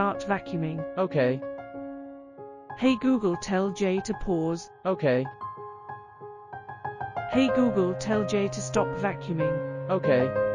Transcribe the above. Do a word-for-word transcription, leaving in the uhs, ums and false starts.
start vacuuming. Okay. Hey Google, tell Jay to pause. Okay. Hey Google, tell Jay to stop vacuuming. Okay.